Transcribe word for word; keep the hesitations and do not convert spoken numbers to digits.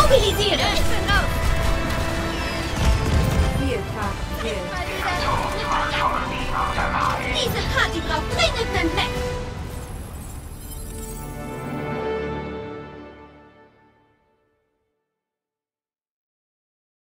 Mobilisiere! Vielfach gilt. Diese Party braucht dringend einen Pack!